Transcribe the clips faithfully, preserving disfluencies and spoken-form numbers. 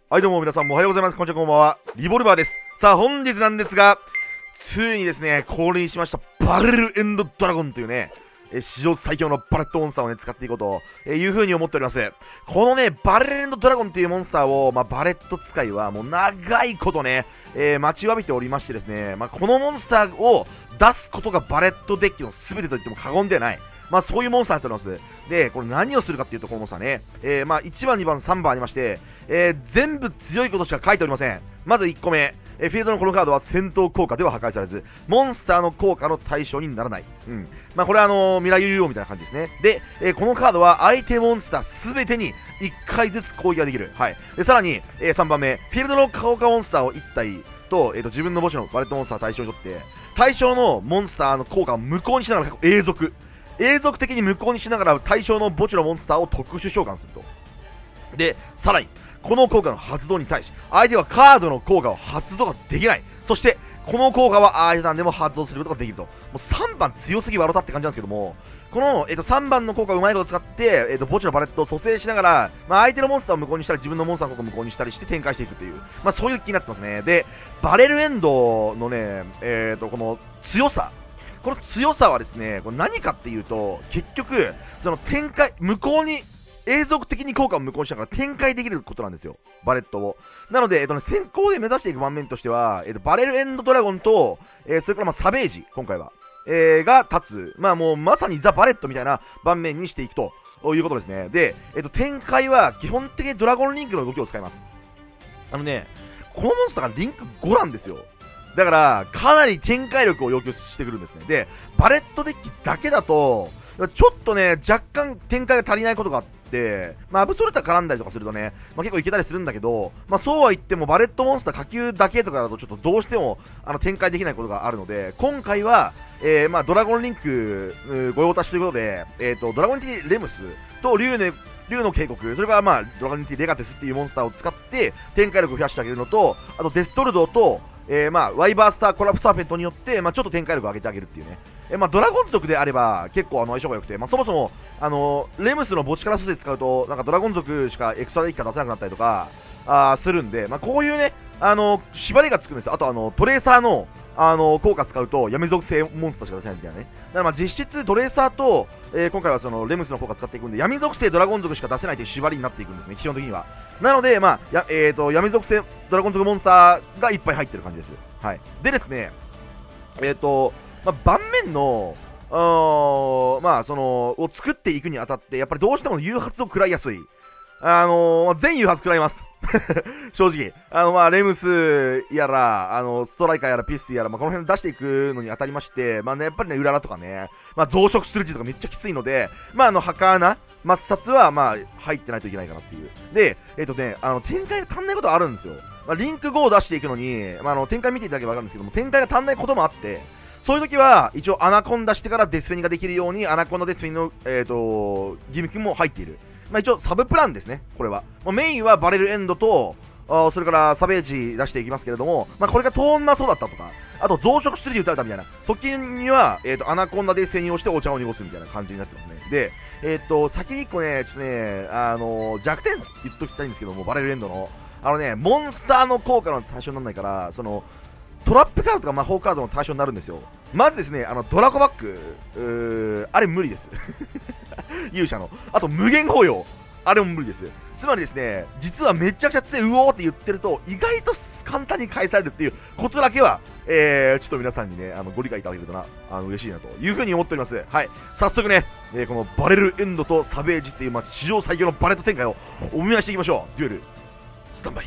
はいどうも皆さんもおはようございます。こんにちは、こんばんは。リボルバーです。さあ本日なんですが、ついにですね、降臨しましたバレルエンドドラゴンというね、え史上最強のバレットモンスターをね、使っていこうという風に思っております。このね、バレルエンドドラゴンというモンスターを、まあ、バレット使いはもう長いことね、えー、待ちわびておりましてですね、まあ、このモンスターを出すことがバレットデッキの全てと言っても過言ではない。まあそういうモンスターになっております。で、これ何をするかっていうと、このモンスターね、えー、まあいちばん、にばん、さんばんありまして、えー、全部強いことしか書いておりません。まずいっこめ、えー、フィールドのこのカードは戦闘効果では破壊されず、モンスターの効果の対象にならない。うん。まあこれはあのー、未来竜王みたいな感じですね。で、えー、このカードは相手モンスターすべてにいっかいずつ攻撃ができる。はい。で、さらに、えー、さんばんめ、フィールドの効果モンスターをいったいと、えーと、自分の墓地のバレットモンスター対象にとって、対象のモンスターの効果を無効にしながら永続。永続的に無効にしながら対象の墓地のモンスターを特殊召喚すると。で、さらに、この効果の発動に対し、相手はカードの効果を発動ができない。そして、この効果は相手団でも発動することができると。もうさんばん強すぎ笑ったって感じなんですけども、この、えー、とさんばんの効果をうまいこと使って、えー、と墓地のバレットを蘇生しながら、まあ、相手のモンスターを無効にしたり、自分のモンスターの効果を無効にしたりして展開していくっていう、まあ、そういう気になってますね。で、バレルエンドのね、えー、とこの強さ、この強さはですね、これ何かっていうと、結局、その展開、無効に、永続的に効果を無効にしながら展開できることなんですよ、バレットを。なので、えっとね、先行で目指していく盤面としては、えっと、バレルエンドドラゴンと、えー、それからまあサベージ、今回は、えー、が立つ、まあもうまさにザ・バレットみたいな盤面にしていくということですね。で、えっと、展開は基本的にドラゴンリンクの動きを使います。あのね、このモンスターがリンクごなんですよ。だから、かなり展開力を要求してくるんですね。で、バレットデッキだけだと、ちょっとね、若干展開が足りないことがあって、まあ、アブソルタ絡んだりとかするとね、まあ、結構いけたりするんだけど、まあ、そうは言っても、バレットモンスター下級だけとかだと、ちょっとどうしても、あの、展開できないことがあるので、今回は、えー、まあ、ドラゴンリンク、御用達ということで、えっと、ドラゴンティレムスと竜ね、竜の警告、それからまあ、ドラゴンティレガテスっていうモンスターを使って、展開力を増やしてあげるのと、あと、デストルドと、えー、まあ、ワイバースターコラプサーペントによって、まあ、ちょっと展開力を上げてあげるっていうね。えー、まあ、ドラゴン族であれば、結構あの相性が良くて、まあ、そもそも、あのー、レムスの墓地から素で使うと、なんかドラゴン族しかエクストラデッキが出せなくなったりとか、あーするんで、まあ、こういうね、あのー、縛りがつくんですよ。あと、あの、トレーサーの、あのー、効果使うと、闇属性モンスターしか出せないみたいなね。だからまあ、実質トレーサーと、えー、今回はその、レムスの効果使っていくんで、闇属性ドラゴン族しか出せないという縛りになっていくんですね、基本的には。なので、まあ、やえーと、闇属性ドラゴン族モンスターがいっぱい入ってる感じです。はい。でですね、えーと、まあ、盤面の、あまあ、その、を作っていくにあたって、やっぱりどうしても誘発を食らいやすい。あのー、全誘発食らいます。正直。あの、まあ、レムスやら、あの、ストライカーやら、ピスやら、まあ、この辺出していくのにあたりまして、まあね、やっぱりね、ウララとかね、まあ、増殖する字とかめっちゃきついので、まあ、あの、ハカーナ、抹殺は、まあ、入ってないといけないかなっていう。で、えっ、ー、とね、あの、展開が足んないことはあるんですよ。まあ、リンクごを出していくのに、まあ、あの、展開見ていただければわかるんですけども、展開が足んないこともあって、そういう時は、一応アナコンダしてからデスフェニができるように、アナコンダデスフェニの、えっ、ー、と、ギミックも入っている。まあ、一応サブプランですね、これは。まあ、メインはバレルエンドと、あそれからサベージ出していきますけれども、まあ、これが通んなそうだったとか、あと増殖してるで撃たれたみたいな時には、えー、とアナコンダで専用してお茶を濁すみたいな感じになってますね。で、えっ、ー、と、先にいっこね、ちょっとね、あのー、弱点言っときたいんですけども、バレルエンドの、あのね、モンスターの効果の対象にならないから、その、トラップカードとか魔法カードの対象になるんですよ。まずですね、あの、ドラゴバック、うーあれ無理です。勇者の。あと、無限包容。あれも無理です。つまりですね、実はめちゃくちゃ強い、うおーって言ってると、意外と簡単に返されるっていうことだけは、えー、ちょっと皆さんにね、あの、ご理解いただけるとな、あの、嬉しいなというふうに思っております。はい。早速ね、えー、このバレルエンドとサベージっていう、まあ、史上最強のバレット展開をお見舞いしていきましょう。デュエル、スタンバイ。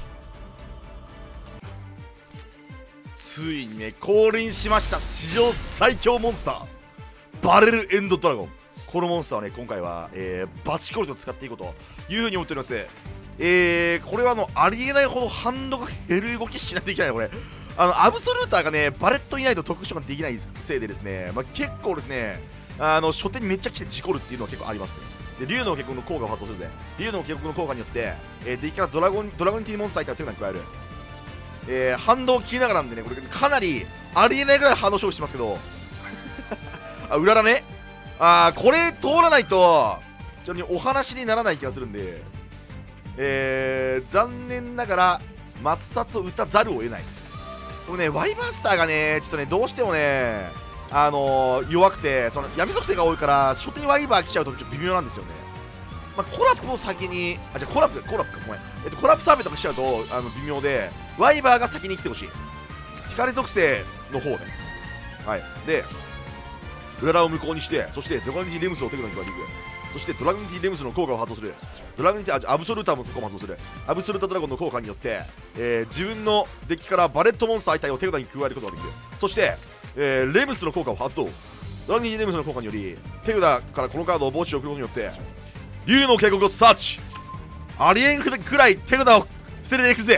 ついにね、降臨しました。史上最強モンスター。バレルエンドドラゴン。このモンスターはね、今回は、えー、バチコリと使っていこうというふうに思っております。えー、これはあの、ありえないほどハンドが減る動きしないといけないこれ。あの、アブソルーターがね、バレットいないと特殊ができないせいでですね、まあ、結構ですね、あの、初手にめっちゃ来て事故るっていうのは結構ありますね。で、竜の警告の効果を発動するぜ。竜の警告の効果によって、えー、敵からドラゴン、ドラゴンティーモンスターから手札に加える。えー、反動を切りながらなんでね、これかなりありえないぐらい反動勝負してますけど、あ、裏だね。あー、これ通らないと、ちなみにお話にならない気がするんで、 えー、残念ながら抹殺を打たざるを得ない。これね、ワイバースターがね、ちょっとね、どうしてもね、あのー、弱くて、その闇属性が多いから、初手にワイバー来ちゃうとちょっと微妙なんですよね。まあ、コラップを先に、あ、じゃあコラップ、コラップか、ごめん。えっと、コラップサーベとかしちゃうと、あの、微妙で、ワイバーが先に来てほしい。光属性の方ね。はい。で、うららを無効にして、そして、ドラゴンティーレムスを手札に加えていく。そして、ドラゴンティーレムスの効果を発動する。ドラゴンティー、あ、アブソルーターも効果を発動する。アブソルータードラゴンの効果によって、えー、自分のデッキからバレットモンスター相体を手札に加えることができる。そして、えー、レムスの効果を発動。ドラゴンティーレムスの効果により、手札からこのカードを墓地を送ることによって、竜の警告をサーチ。ありえんくらい手札を捨てていくぜ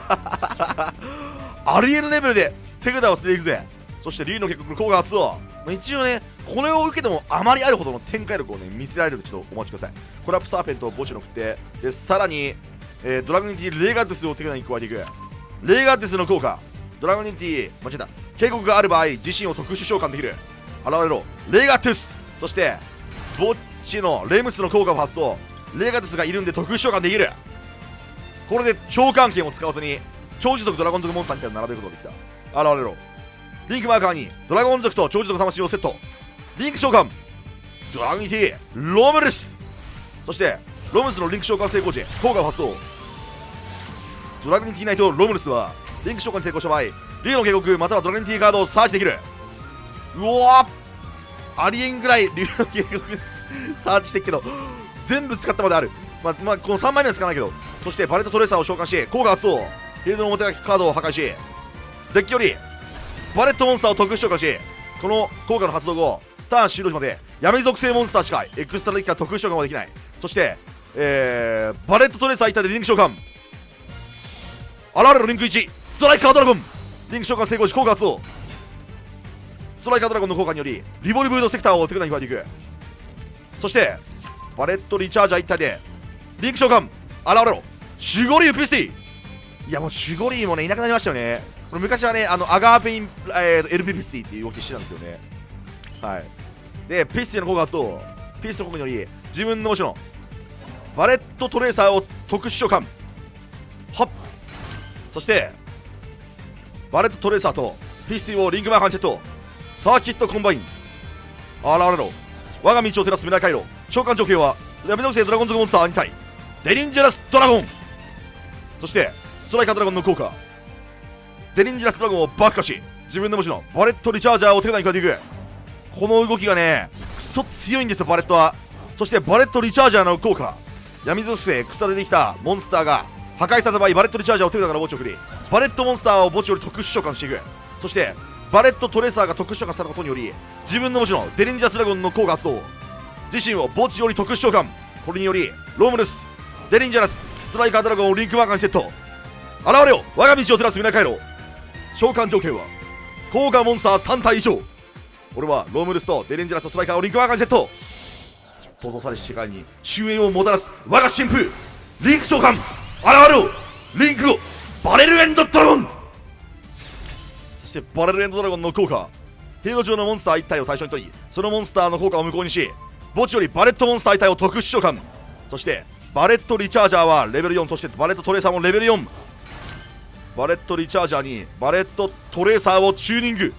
ありえんレベルで手札を捨てていくぜ。そして竜の警告の効果発動。まあ、一応ね、これを受けてもあまりあるほどの展開力をね見せられるのでちょっとお待ちください。コラップサーペントを墓地に送って、でさらに、えー、ドラゴンティーレガデスを手札に加えていく。レガデスの効果、ドラゴンティー、間違えた、警告がある場合自身を特殊召喚できる。現れろレガテス。そして墓地のレムスの効果を発動。レガテスがいるんで特殊召喚できる。これで召喚権を使わずに超持続ドラゴン族モンスターみたいなの並べることができた。現れろリンクマーカーにドラゴン族と超持続魂をセット。リンク召喚ドラゴンティーロムルス。そしてロムルスのリンク召喚成功時効果を発動。ドラゴンティーナイトロムルスはリンク召喚に成功した場合、竜の警告またはドラゴンティーカードをサーチできる。うわありえんぐらい竜の警告サーチしてっけど全部使ったまである。まあ、まあ、このさんまいめは使わないけど。そしてバレットトレーサーを召喚し効果発動。フィールドの表書きカードを破壊し、デッキよりバレットモンスターを特殊召喚し、この効果の発動後ターン終了時まで闇属性モンスターしかエクストラデッキから特殊召喚はできない。そして、えー、バレットトレーサー一体でリンク召喚。現れろリンクいちストライカードラゴン。リンク召喚成功し効果発動。ストライカードラゴンの効果によりリボルブードセクターを手札に加えていく。そしてバレットリチャージャー一体でリンク召喚。現れろシュゴリューピスティ。いやもうシュゴリーもねいなくなりましたよね。これ昔はねあのアガーペイン、えー、エルピピスティっていう動きしてたんですよね。はいでピスティの効果発動。ピスティの効果により自分の墓地のバレットトレーサーを特殊召喚。はっ。そしてバレットトレーサーとピスティをリンクマーカーにセット。サーキットコンバイン。現れろ我が道を照らす未来回路。召喚条件は闇属性ドラゴン族モンスターに対デリンジャラスドラゴン。そしてストライカードラゴンの効果デリンジャラスドラゴンを爆化し自分の墓地のバレットリチャージャーを手札に加えていく。この動きがねクソ強いんですよバレットは。そしてバレットリチャージャーの効果闇属性草でできたモンスターが破壊された場合バレットリチャージャーを手札から墓地を送りバレットモンスターを墓地より特殊召喚していく。そしてバレットトレーサーが特殊召喚されたことにより自分の墓地のデリンジャラスドラゴンの効果発動。自身を墓地より特殊召喚。これによりロームルスデリンジャラスストライカードラゴンをリンクマーカーにセット。現れよ我が道を照らす未来回路。召喚条件は効果モンスターさん体以上。俺はロームルスとデリンジャラスとストライカーをリンクマーカーにセット。閉ざされし世界に終焉をもたらす我が神父リンク召喚。現れよリンクをバレルエンドドラゴン。そしてバレルエンドドラゴンの効果平野上のモンスターいち体を対象に取りそのモンスターの効果を無効にし墓地よりバレットモンスターいち体を特殊召喚。そしてバレットリチャージャーはレベルよん。そしてバレットトレーサーもレベルよん。バレットリチャージャーにバレットトレーサーをチューニング。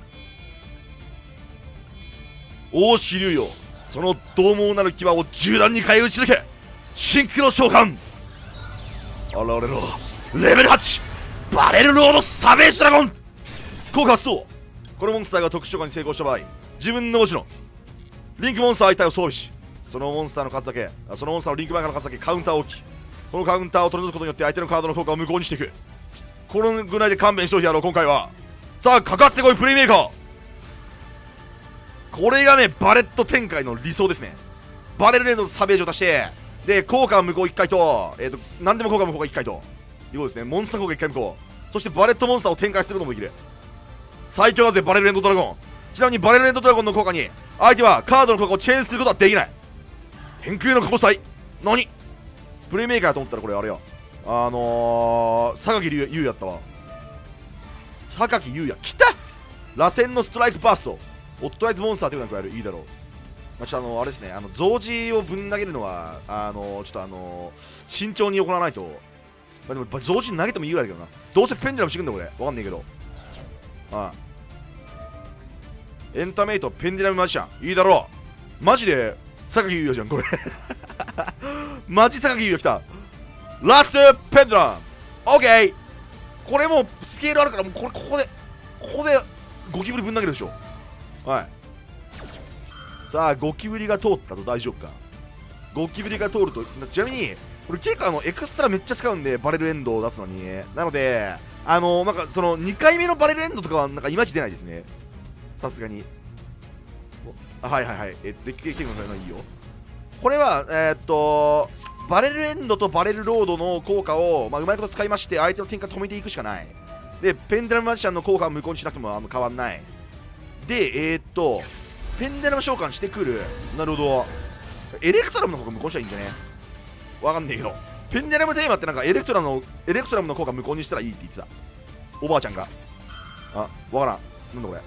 王子竜よその獰猛なる牙を銃弾に変え打ち抜け。シンクロ召喚。現れろレベルはちバレルロードサベージドラゴン。効果発動。このモンスターが特殊召喚に成功した場合自分の墓地のリンクモンスター相体を装備しそのモンスターの数だけそのモンスターのリンクマーカーの数だけカウンターを置きこのカウンターを取り除くことによって相手のカードの効果を無効にしていく。このぐらいで勘弁しておいてやろう今回は。さあかかってこいプレイメーカー。これがねバレット展開の理想ですね。バレルレンドとサベージを出してで効果無効いっかいと、えー、と何でも効果無効がいっかいということですね。モンスター効果いっかい無効。そしてバレットモンスターを展開することもできる。最強だぜバレルレンドドラゴン。ちなみにバレルレンドドラゴンの効果に相手はカードの効果をチェーンすることはできない。天空の交際何プレイメーカーと思ったらこれあれやあのー、榊優やったわ。榊優也来た。螺旋のストライクバースト。オットアイズモンスターというのが加える。いいだろう。 まあ、ちょっとあの、あれですね、あの、増字をぶん投げるのは、あの、ちょっとあの、慎重に行わないと。まあ、でも、増字投げてもいいぐらいだけどな。どうせペンデュラムしてくんだ、これ。わかんねえけど。ああ。エンタメイト、ペンデュラムマジシャン。いいだろう。マジで、榊優也じゃん、これ。マジ榊優也来た。ラストペンデュラム。オッケー。これもう、スケールあるから、もう、これ、ここで、ここで、ゴキブリぶん投げるでしょ。はい。さあ、ゴキブリが通ったと大丈夫か。ゴキブリが通ると、ちなみに、これ結構あの、エクストラめっちゃ使うんで、バレルエンドを出すのに。なので、あの、なんかその、にかいめのバレルエンドとかは、なんかいまいち出ないですね。さすがに。あ、はいはいはい。えっと、結構いいよ。これは、えー、っと、バレルエンドとバレルロードの効果を、まあ、うまいこと使いまして、相手の展開止めていくしかない。で、ペンデラムマジシャンの効果を無効にしなくてもあの変わんない。で、えー、っと、ペンデラム召喚してくる。なるほど。エレクトラムの効果無効にしたらいいんじゃね。わかんねえけど。ペンデラムテーマってなんかエレクトラムの、エレクトラムの効果無効にしたらいいって言ってた。おばあちゃんが。あ、わからん。なんだこれ。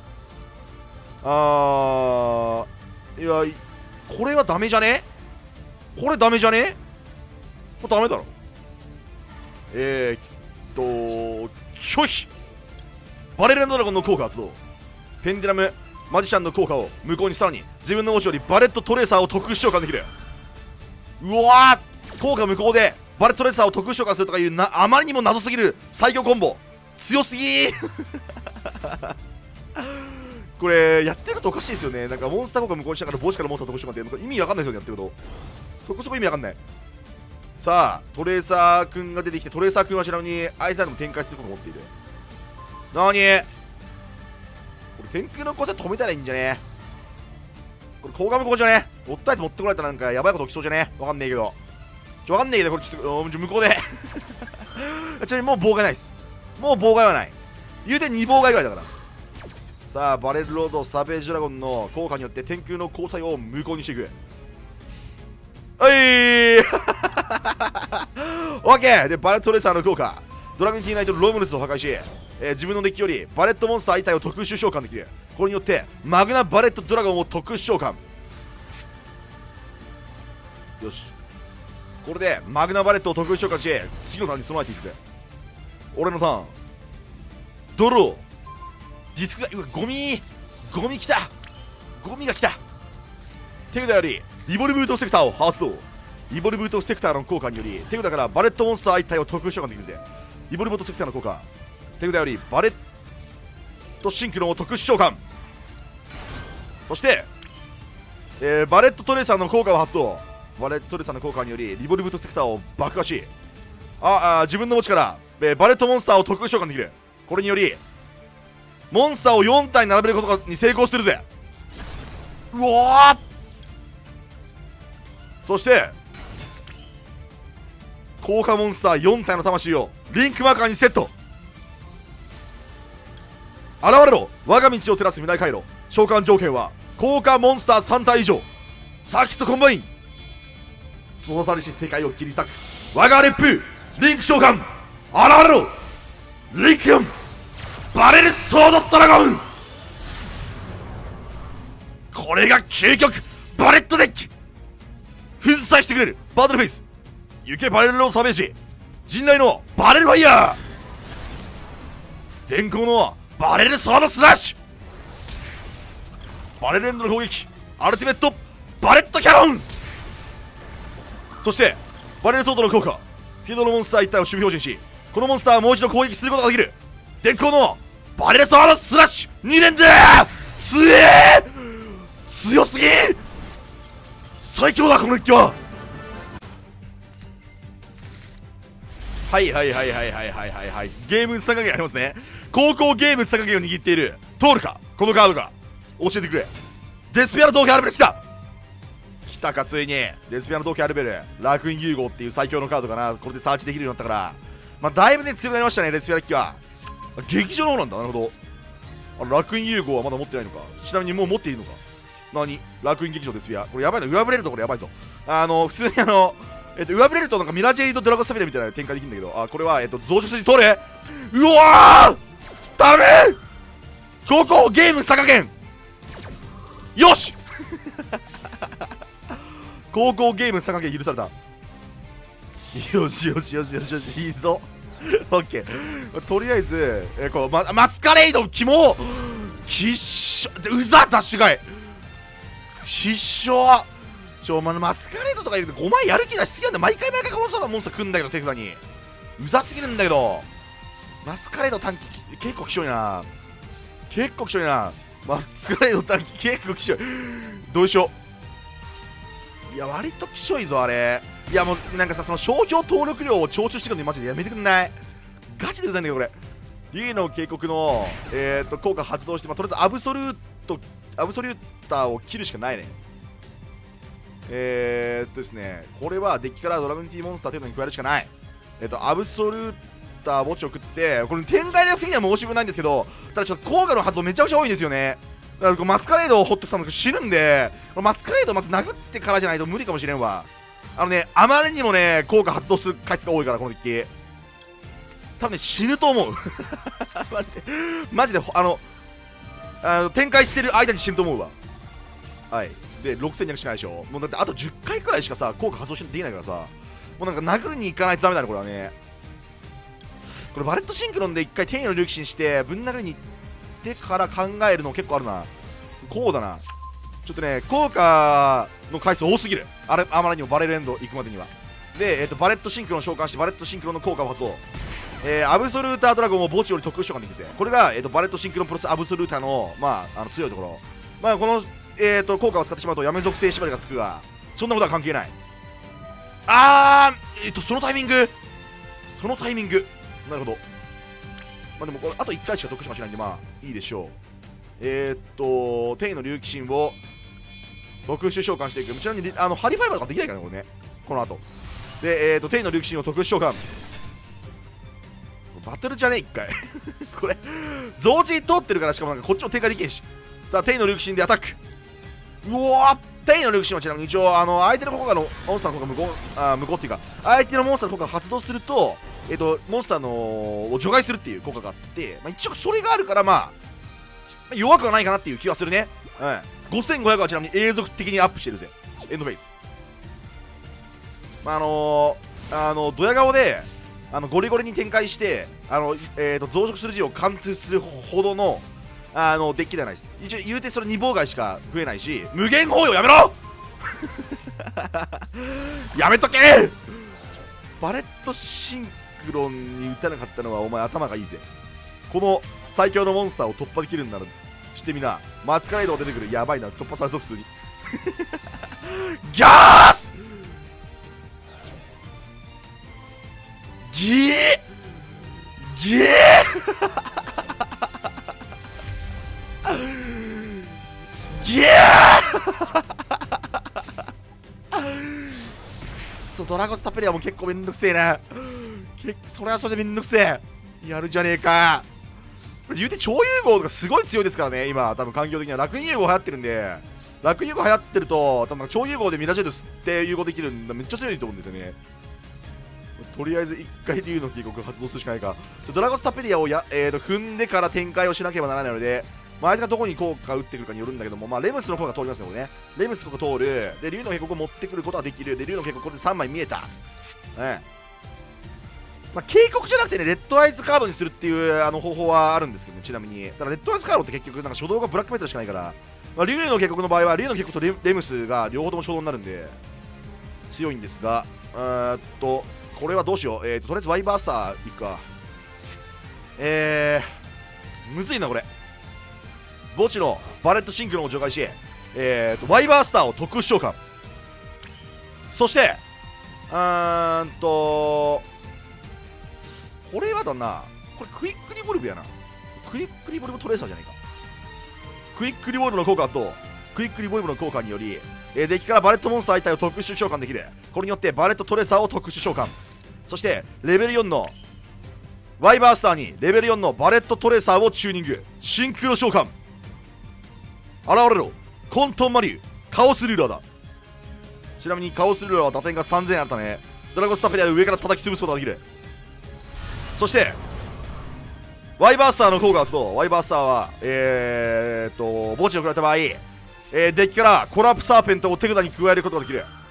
あー。いや、これはダメじゃね。これダメじゃね。これダメだろ。えーっと、拒否。バレルドラゴンの効果発動。ペンデラムマジシャンの効果を無効に、さらに自分の文字よりバレットトレーサーを特殊召喚できる。うわー、効果無効でバレットトレーサーを特殊召喚するとかいうな、あまりにも謎すぎる最強コンボ。強すぎー。これやってるとおかしいですよね。なんかモンスター効果無効にしたから帽子からモンスター特殊召喚って意味わかんないですよね、やってること。そこそこ意味わかんない。さあ、トレーサーくんが出てきて、トレーサーくんはちなみに相手でも展開することを持っている。なにこれ天空の交差止めたらいいんじゃね。これ高画無効じゃね。おったやつ持ってこられたらなんかやばいこと起きそうじゃね。わかんねえけど。ちょ、わかんねえけど、これちょっと、向こうで。ちなみにもう妨害ないです。もう妨害はない。言うてに妨害ぐらいだから。さあ、バレルロードサベージドラゴンの効果によって天空の交際を無効にしていく。はいー。オッケー。で、バレットトレーサーの効果。ドラゴンキーナイトのロムルスを破壊し、えー、自分のデッキよりバレットモンスター一体を特殊召喚できる。これによってマグナバレットドラゴンを特殊召喚。よし、これでマグナバレットを特殊召喚し、次のターンに備えていくぜ。俺のターンドロー。ディスクが、うわ、ゴミゴミきたゴミがきた。手札よりリボルブートセクターを発動。リボルブートセクターの効果により手札からバレットモンスター一体を特殊召喚できるぜ。リボルブートセクターの効果、手札よりバレットシンクロンを特殊召喚。そして、えー、バレットトレーサーの効果を発動。バレットトレーサーの効果によりリボルブートセクターを爆破し、ああ自分の墓地から、えー、バレットモンスターを特殊召喚できる。これによりモンスターをよん体並べることに成功するぜ。うわー。そして効果モンスターよん体の魂をリンクマーカーにセット。現れろ、我が道を照らす未来回路。召喚条件は効果モンスターさん体以上。サーキットコンバイン。操作し世界を切り裂く我が烈風リンク召喚。現れろリンクバレルソードドラゴン。これが究極バレットデッキ。粉砕してくれるバトルフェイス。行けバレルローサベージ。陣内のバレルファイヤー。電光のバレルソードスラッシュ。バレルエンドの攻撃アルティメットバレットキャノン。そしてバレルソードの効果、フィードのモンスター一体を守備表示し、このモンスターはもう一度攻撃することができる。電光のバレルソードスラッシュに連でーすえー強すぎー。最強だこの一機は。はいはいはいはいはいはいはいはい。ゲーム差加減ありますね。高校ゲーム差加減を握っている通るかこのカードが。教えてくれ。デスペアの闘気アルベル来た来たか。ついにデスペアの闘気アルベル楽園融合っていう最強のカードかな。これでサーチできるようになったから、まあだいぶね強くなりましたね。デスペアデッキは劇場の方なんだ。なるほど。あの楽園融合はまだ持ってないのか。ちなみにもう持っているのか。何楽園劇場デスペア、これやばいな。上振れるとこれやばいぞ。あの普通にあのえっと上振れるとなんかミラジェリーとドラゴンスタビラみたいな展開できるんだけど、あこれはえっと増殖筋取れ。うわーダメ。高校ゲーム差加減よし高校ゲーム参加権許された。よしよしよしよしよし、いいぞ。オッケー。とりあえず、えー、こう、ま、マスカレード、キモきっしょ、うざダッシュガイ失笑。ちょ、ま、マスカレードとか言うとごまいやる気出しすぎなんだ。毎回毎回このさ、モンスター来んだけど、手札に。うざすぎるんだけど。マスカレード短期、結構きしょいな。結構きしょいな。マスカレード短期、結構きしょい。どうしよう。いや、割ときしょいぞ、あれ。いや、もう、なんかさ、その商標登録料を徴収してくるのマジでやめてくんない？ガチでうざいんだけど、これ。竜の警告の、えーと、効果発動して、まあ、とりあえずアブソルート、アブソリューターを切るしかないね。えーっとですね、これはデッキからドラゴンティーモンスター程度に加えるしかない。えっと、アブソルーター墓地を食って、これ展開力的には申し分ないんですけど、ただちょっと効果の発動めちゃくちゃ多いんですよね。だからこうマスカレードをほっとくために死ぬんで、このマスカレードをまず殴ってからじゃないと無理かもしれんわ。あのね、あまりにもね、効果発動する回数が多いから、このデッキ。多分ね、死ぬと思う。マジで、マジで、あの、あの展開してる間に死ぬと思うわ。はい。で、ろくせんにひゃくしかないでしょ。もうだってあとじゅっかいくらいしかさ、効果発動してできないからさ、もうなんか殴りに行かないとダメだね、これはね。これ、バレットシンクロンで一回天の竜騎士にして、ぶん殴りに行ってから考えるの結構あるな。こうだな。ちょっとね、効果の回数多すぎる。あれ、あまりにもバレルエンド行くまでには。で、えっと、バレットシンクロンを召喚して、バレットシンクロンの効果を発動。えー、アブソルータードラゴンを墓地より特殊召喚できるぜ。これが、えー、とバレットシンクロンプラスアブソルーターの、まあ、あの強いところ。まあ、この、えー、と効果を使ってしまうとやめ属性縛りがつくが、そんなことは関係ない。あー、えっ、ー、と、そのタイミング、そのタイミング、なるほど。まあ、でもこれ、あといっかいしか特殊召喚しないんで、まあ、いいでしょう。えー、っと、天の竜騎神を特殊召喚していく。ちなみに、あの、ハリファイバーとかできないからね、これね。この後。で、えー、っと、天の竜騎神を特殊召喚。バトルじゃねえ、一回。これ、増値通ってるから、しかもなんかこっちも展開できへんし。さあ、天の竜騎神でアタック。うわー、天の竜騎神はちなみに一応、あの、相手の効果のモンスターの効果無効、あ、無効っていうか、相手のモンスターの効果が発動すると、えっ、と、モンスターのを除外するっていう効果があって、まあ、一応それがあるから、まあ、弱くはないかなっていう気はするね。うん。ごせんごひゃくはちなみに永続的にアップしてるぜ。エンドフェイス。まあ、あのー、あの、ドヤ顔で、あのゴリゴリに展開して、あの、えー、と増殖する字を貫通するほどの、あのデッキではないです。一応言うてそれに妨害しか増えないし、無限包囲やめろやめとけバレットシンクロンに打たなかったのはお前頭がいいぜ。この最強のモンスターを突破できるんならしてみな。マスカレード出てくる。やばいな、突破されそう普通にギャースギーギーギーくそ、ドラゴンスタペリアも結構めんどくせえな。けそれはそれでめんどくせえ。やるじゃねえか。言うて超融合とかすごい強いですからね、今。多分環境的には楽融合流行ってるんで、楽融合流行ってると多分超融合でミラジェルスって融合できるんだ。めっちゃ強いと思うんですよね。とりあえずいっかい竜の警告発動するしかないか。ドラゴンスタペリアをや、えー、と踏んでから展開をしなければならないので、まあ、あいつがどこに効果打ってくるかによるんだけども、まあ、レムスの効果通りますね、これね。レムスの効果通る。で、竜の警告を持ってくることができる。で、竜の警告これでさんまい見えた。うん。まあ、警告じゃなくてね、レッドアイズカードにするっていうあの方法はあるんですけどね、ちなみに。ただ、レッドアイズカードって結局、なんか初動がブラックメタルしかないから、まあ、竜の警告の場合は、竜の警告と レ, レムスが両方とも初動になるんで、強いんですが、えーっと、これはどうしよう。えーと、とりあえずワイバースターいくか。えー、むずいな、これ。墓地のバレットシンクロンを除外し、えーと、ワイバースターを特殊召喚。そして、うーんと、これはだな、これクイックリボルブやな。クイックリボルブトレーサーじゃないか。クイックリボルブの効果と、クイックリボルブの効果により、えー、デッキからバレットモンスター一体を特殊召喚できる。これによってバレットトレーサーを特殊召喚。そしてレベルよんのワイバースターにレベルよんのバレットトレーサーをチューニング。シンクロ召喚。現れろコントンマリューカオスルーラーだ。ちなみにカオスルーラーは打点がさんぜんあるため、ドラゴンスタペリアで上から叩き潰すことができる。そしてワイバースターの効果を発動。ワイバースターはえーっと墓地を食らった場合、えー、デッキからコラプサーペントを手札に加えることができる。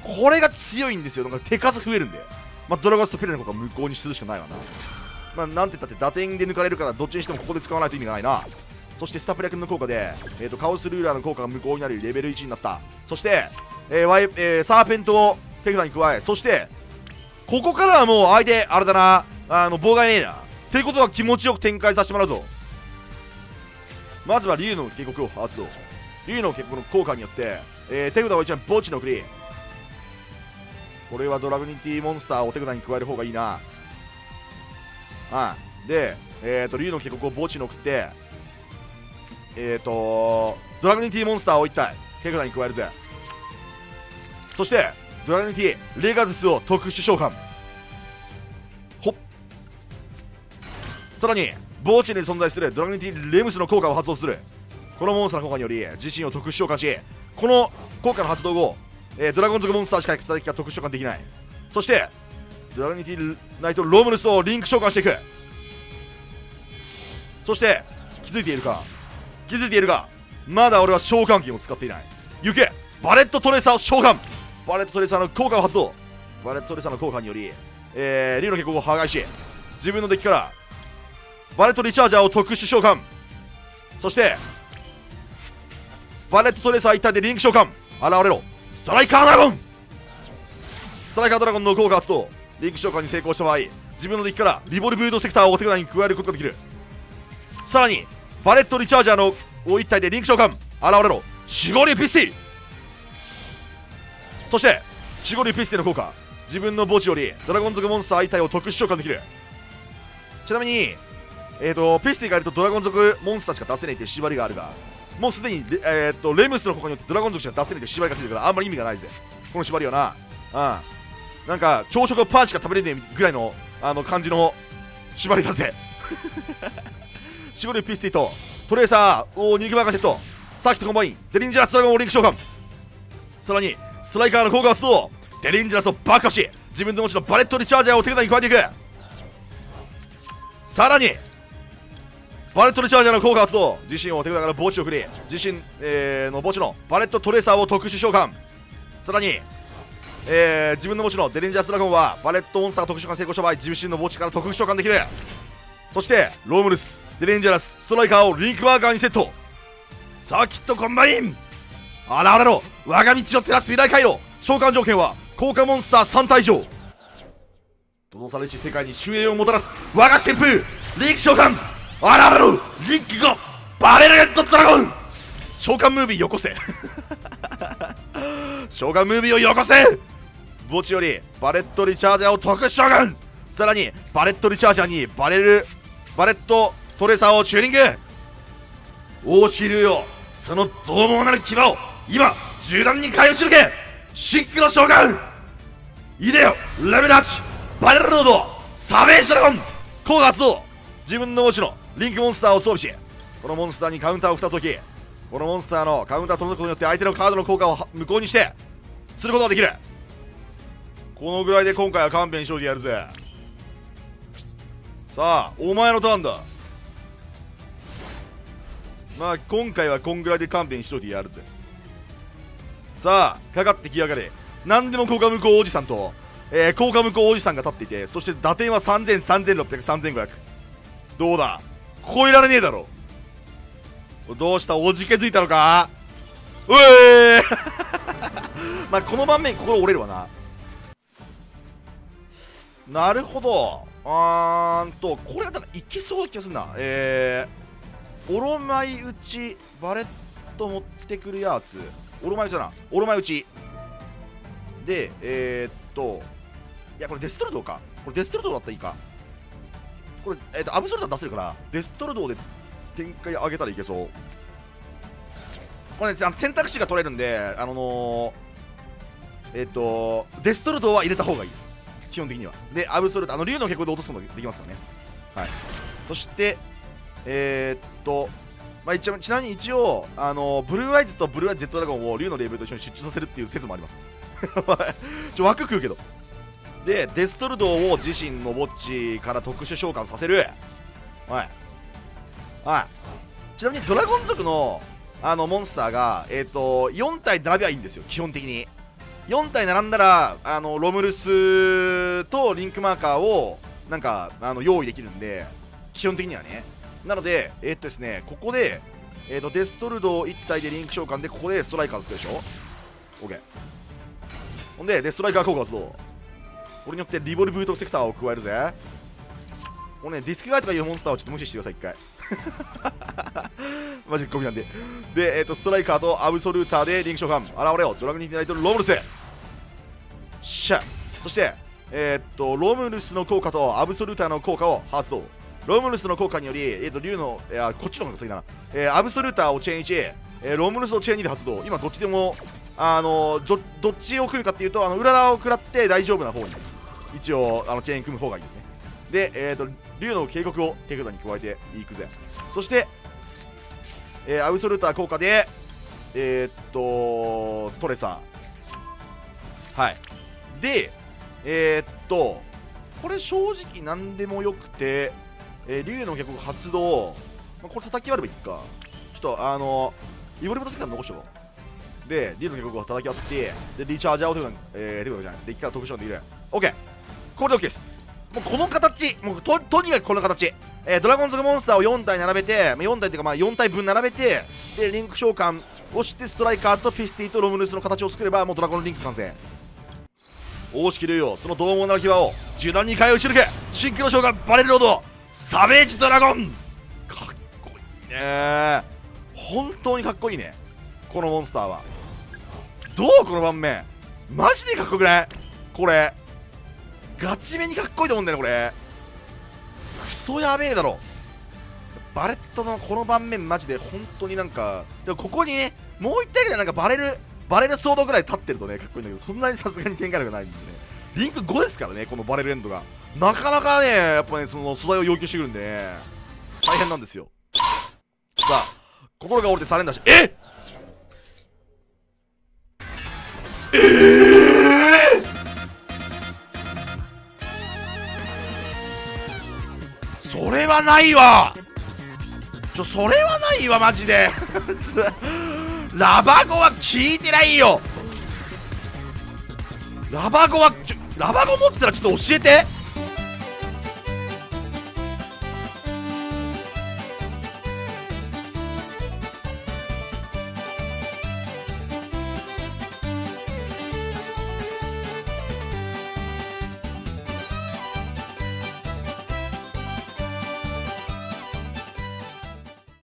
これが強いんですよ。なんか手数増えるんで、まあ、ドラゴンスとペレの効果無効にするしかないわな。まあ、なんて言ったって打点で抜かれるから、どっちにしてもここで使わないと意味がないな。そしてスタプレ君の効果で、えー、とカオスルーラーの効果が無効になりレベルいちになった。そして、えーワイえー、サーペントを手札に加え、そしてここからはもう相手あれだな、あの妨害ねえなっていうことは気持ちよく展開させてもらうぞ。まずは竜の警告を発動。竜の警告の効果によって、えー、手札をいち枚墓地の送り。これはドラグニティモンスターを手札に加える方がいいな。ああで、えーと竜の警告を墓地に送って、えーとドラグニティモンスターをいち体手札に加えるぜ。そしてドラグニティレガズスを特殊召喚。ほっ。さらに墓地に存在するドラグニティレムスの効果を発動する。このモンスターの効果により自身を特殊召喚し、この効果の発動後、えー、ドラゴン族モンスターしかextraデッキが特殊召喚できない。そしてドラグニティナイトロームルスをリンク召喚していく。そして気づいているか気づいているがまだ俺は召喚機を使っていない。行けバレットトレーサーを召喚。バレットトレーサーの効果を発動。バレットトレーサーの効果により、えー、竜の警告を破壊し、自分のデッキからバレットリチャージャーを特殊召喚。そしてバレットトレーサー一体でリンク召喚。現れろストライカードラゴン。ストライカードラゴンの効果発動。リンク召喚に成功した場合、自分のデッキからリボルブードセクターを手札に加えることができる。さらにバレットリチャージャーのを一体でリンク召喚。現れろシゴリュピスティ。そしてシゴリュピスティの効果、自分の墓地よりドラゴン族モンスター一体を特殊召喚できる。ちなみにえーとピスティがいるとドラゴン族モンスターしか出せないという縛りがあるが、もうすでにレ,、えー、とレムスの効果によってドラゴン族しか出せないという縛りがついてるから、あんまり意味がないぜこの縛りはな。ああなんか朝食をパンしか食べれねえぐらいのあの感じの縛りだぜシゴリュピスティとトレーサーを肉バーガーセット、サーキットコンバインデリンジャラスドラゴンをリンク召喚。さらにストライカーの効果を発動。デリンジャラスを爆破し、自分の持ちのバレットリチャージャーを手札に加えていく。さらにバレットリチャージャーの効果発動。自身を手札から墓地を送り、自身、えー、の墓地のバレットトレーサーを特殊召喚。さらに、えー、自分の墓地のデリンジャラスドラゴンはバレットモンスターが特殊召喚成功した場合、自身の墓地から特殊召喚できる。そしてロームルスデレンジャラスストライカーをリンクマーカーにセット。サーキットコンバイン現れろ我が道を照らす未来回路。召喚条件は効果モンスターさん体以上。閉ざされし世界に終焉をもたらす我が旋風リンク召喚。現れろリンクゴバレルレッドドラゴン。召喚ムービーよこせ召喚ムービーをよこせ。墓地よりバレットリチャージャーを特殊召喚。さらにバレットリチャージャーにバレルバレットトレーサーをチューニング。王子竜よその獰猛なる牙を今銃弾に変え撃ち抜け。シンクロ召喚イデオレベルはちバレルロードサベージドラゴン効果発動。自分の墓地のリンクモンスターを装備し、このモンスターにカウンターをふたつ置き、このモンスターのカウンターを取ることによって相手のカードの効果を無効にしてすることができる。このぐらいで今回は勘弁しといてやるぜ。さあお前のターンだ。まあ今回はこんぐらいで勘弁しといてやるぜ。さあかかってきやがれ。何でも効果無効おじさんと、えー、効果無効おじさんが立っていて、そして打点はさんぜん、さんぜんろっぴゃく、さんぜんごひゃく。どうだ超えられねえだろ。どうしたおじけづいたのか。うえーまあこの盤面心折れるわな。なるほど。あーんとこれだったらいけそうな気がするな。えーおろまい打ちバレット持ってくるやつ、おろまい打ちだな、おろまい打ちで、えー、っといやこれデストルドーか、これデストルドーだったらいいか、これ、えー、っとアブソルトは出せるからデストルドーで展開上げたらいけそう。これねあの選択肢が取れるんで、あのー、えー、っとデストルドーは入れた方がいいです基本的には。でアブソルトあの竜の結構で落とすこともできますからね。はい。そしてえー、っと、まあ、一応ちなみに一応、あのブルーアイズとブルーアイズジェットドラゴンを竜のレベルと一緒に出張させるっていう説もありますちょ枠食うけど。でデストルドーを自身の墓地から特殊召喚させる。はいはいちなみにドラゴン族のあのモンスターが、えー、っとよん体並びはいいんですよ基本的に。 よん体並んだらあのロムルスとリンクマーカーをなんかあの用意できるんで、基本的にはね。なのでえー、っとですねここで、えー、っとデストルドいち体でリンク召喚で、ここでストライカーつくでしょ。 OK。 ほんででストライカー効果発動。これによってリボルブートセクターを加えるぜ。もうねディスクガイとかいうモンスターをちょっと無視してください一回マジックコミなんで。で、えー、とストライカーとアブソルーターでリンク召喚現れよ。ドラグニティナイトロムルスしゃ。そしてえー、っとロムルスの効果とアブソルーターの効果を発動。ロムルスの効果により、えー、と竜のいやこっちの方が先だな、えー、アブソルーターをチェーンいち、えー、ロムルスをチェーンにで発動。今どっちでもあのどどっちを組むかっていうと、あの裏ラを食らって大丈夫な方に一応あのチェーン組む方がいいですね。で、えー、と竜の警告を手札に加えていくぜ。そして、えー、アブソルーター効果でえー、っとストレサー、はい。でえー、っとこれ正直何でもよくて、えー、竜の警告発動、まあ、これ叩き割ればいいか。ちょっとあのリボルブタセクター残しとこう。で竜の警告を叩き割って、でリチャージャーを手札に、えー、手札じゃないデッキから特殊なんできる。 OK。 これで OK です。もうこの形、もう と, とにかくこの形、えー、ドラゴン族モンスターをよん体並べて、まあ、よん体っていうかまあよん体分並べて、でリンク召喚をしてストライカーとピスティとロムルスの形を作ればもうドラゴンリンク完成。大式竜よ、その獰猛な牙を銃弾に回打ち抜け。シンクロ召喚バレルロードサベージドラゴン。かっこいいね。本当にかっこいいねこのモンスターは。どうこの盤面マジでかっこよくない？これガチめにかっこいいと思うんだよねこれ。クソやべえだろバレットのこの盤面。マジで本当になんか、でもここにねもう一体ぐらいなんかバレるバレルソードぐらい立ってるとねかっこいいんだけど、そんなにさすがに展開力ないんでね。リンクごですからねこのバレルエンドが。なかなかねやっぱねその素材を要求してくるんでね大変なんですよ。さあ心が折れてサレンダーして、えっえーそれはないわ。ちょそれはないわマジでラバゴは聞いてないよ。ラバゴはちょラバゴ持ってたらちょっと教えて。